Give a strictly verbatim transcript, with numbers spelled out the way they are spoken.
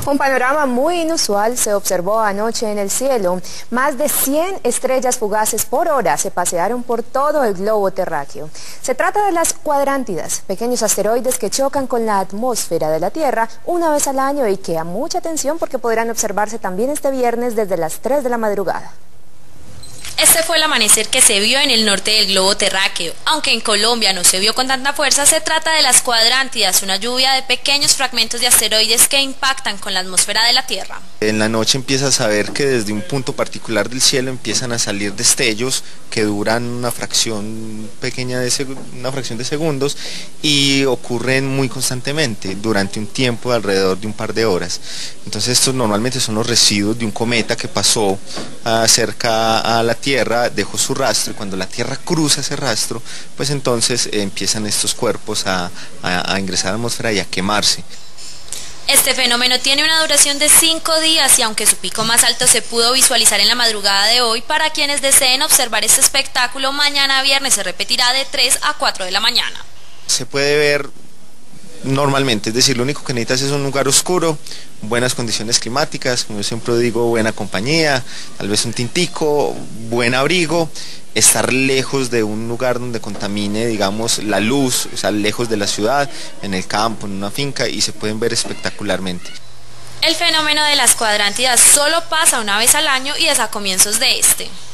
Un panorama muy inusual se observó anoche en el cielo. Más de cien estrellas fugaces por hora se pasearon por todo el globo terráqueo. Se trata de las cuadrántidas, pequeños asteroides que chocan con la atmósfera de la Tierra una vez al año y que a mucha atención porque podrán observarse también este viernes desde las tres de la madrugada. Este fue el amanecer que se vio en el norte del globo terráqueo. Aunque en Colombia no se vio con tanta fuerza, se trata de las cuadrántidas, una lluvia de pequeños fragmentos de asteroides que impactan con la atmósfera de la Tierra. En la noche empiezas a ver que desde un punto particular del cielo empiezan a salir destellos que duran una fracción pequeña de una fracción de segundos y ocurren muy constantemente durante un tiempo de alrededor de un par de horas. Entonces estos normalmente son los residuos de un cometa que pasó uh, cerca a la Tierra, dejó su rastro, y cuando la Tierra cruza ese rastro, pues entonces eh, empiezan estos cuerpos a, a, a ingresar a la atmósfera y a quemarse. Este fenómeno tiene una duración de cinco días y aunque su pico más alto se pudo visualizar en la madrugada de hoy, para quienes deseen observar este espectáculo, mañana viernes se repetirá de tres a cuatro de la mañana. Se puede ver normalmente, es decir, lo único que necesitas es un lugar oscuro, buenas condiciones climáticas, como yo siempre digo, buena compañía, tal vez un tintico, buen abrigo, estar lejos de un lugar donde contamine, digamos, la luz, o sea, lejos de la ciudad, en el campo, en una finca, y se pueden ver espectacularmente. El fenómeno de las cuadrántidas solo pasa una vez al año y es a comienzos de este.